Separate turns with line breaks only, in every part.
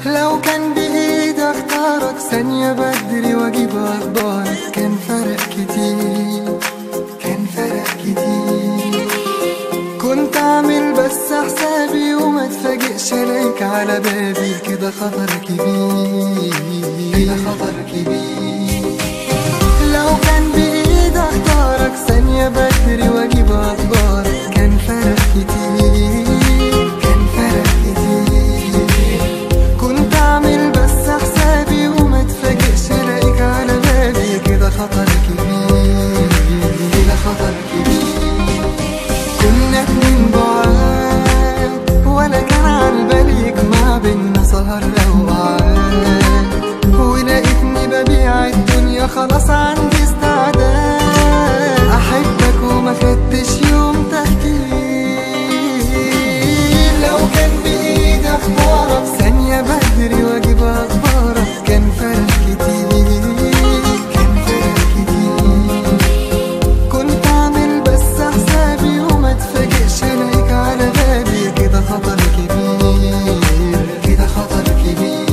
لو كان بإيدي اختارك ثانية بدري واجيب اخبارك كان فرق كتير، كان فرق كتير. كنت اعمل بس حسابي وما اتفاجئش الاقيك على بابي، كده خطر كبير، كده خطر كبير. لو كان بإيدي اختارك ثانية بدري واجيب اخبارك كان فرق كتير، كان فرق كتير. كنت اعمل بس حسابي وما اتفاجئش الاقيك على بابي، كده خطر كبير، كده خطر كبير. كنا اتنين بعاد ولا كان عالبالي يجمع بينا سهر او قعاد، ولقيتني ببيع الدنيا خلاص عندي استعداد احبك وما خدتش يوم تفكير. لو كان بايدي اختارك ثانية بدري واجيب اخبارك كان فرق كتير، كان فرق كتير. كنت اعمل بس حسابي وما اتفاجئش الاقيك على بابي، كده خطر كبير، كده خطر كبير.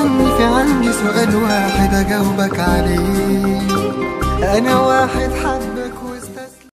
عندي سؤال واحد أجاوبك عليه، أنا واحد حب